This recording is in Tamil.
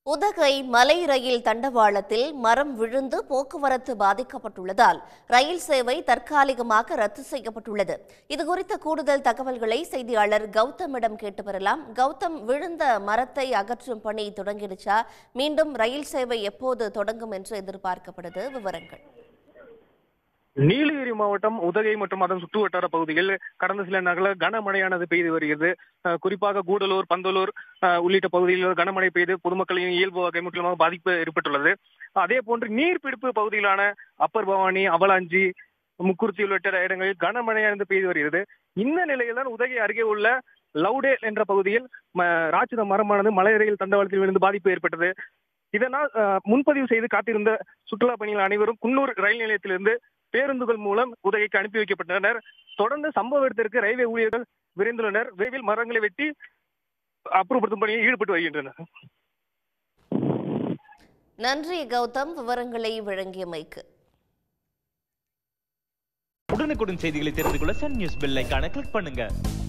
உதகை மலை ரயில் தண்டவாளத்தில் மரம் விழுந்து போக்குவரத்து பாதிக்கப்பட்டுள்ளதால் ரயில் சேவை தற்காலிகமாக ரத்து செய்யப்பட்டுள்ளது. இதுகுறித்த கூடுதல் தகவல்களை செய்தியாளர் கௌதமிடம் கேட்டு பெறலாம். கௌதம், விழுந்த மரத்தை அகற்றும் பணி தொடங்கிடுச்சா? மீண்டும் ரயில் சேவை எப்போது தொடங்கும் என்று எதிர்பார்க்கப்படுது? விவரங்கள். நீலகிரி மாவட்டம் உதகை மற்றும் அதன் சுற்றுவட்டார பகுதியில் கடந்த சில நாட்களாக கனமழையானது பெய்து வருகிறது. குறிப்பாக கூடலூர், பந்தலூர் உள்ளிட்ட பகுதிகளில் கனமழை பெய்து பொதுமக்களின் இயல்பு வகை முற்றிலுமாக பாதிப்பு ஏற்பட்டுள்ளது. அதே போன்று நீர்பிடிப்பு பகுதிகளான அப்பர் பவானி, அவலாஞ்சி, முக்குர்த்தி உள்ளிட்ட இடங்களில் கனமழையானது பெய்து வருகிறது. இந்த நிலையில் தான் உதகை அருகே உள்ள லவுடே என்ற பகுதியில் ராட்சத மரமானது மலை ரயில் தண்டவாளத்தில் விழுந்து பாதிப்பு ஏற்பட்டது. இதனால் முன்பதிவு செய்து காத்திருந்த சுற்றுலா பயணிகள் அனைவரும் குன்னூர் ரயில் நிலையத்திலிருந்து பேருந்துகள் மூலம் உதகைக்கு அனுப்பி வைக்கப்பட்டனர். தொடர்ந்து சம்பவ இடத்திற்கு ரயில்வே ஊழியர்கள் விரைந்துள்ளனர். விரைவில் மரங்களை வெட்டி அப்புறப்படுத்தும் பணியில் ஈடுபட்டு வருகின்றனர். நன்றி கௌதம், விவரங்களை வழங்கியமைக்கு. உடனுக்குடன் செய்திகளை தெரிந்து கொள்ள சன் நியூஸ் பெல் ஐகானை கிளிக் பண்ணுங்க.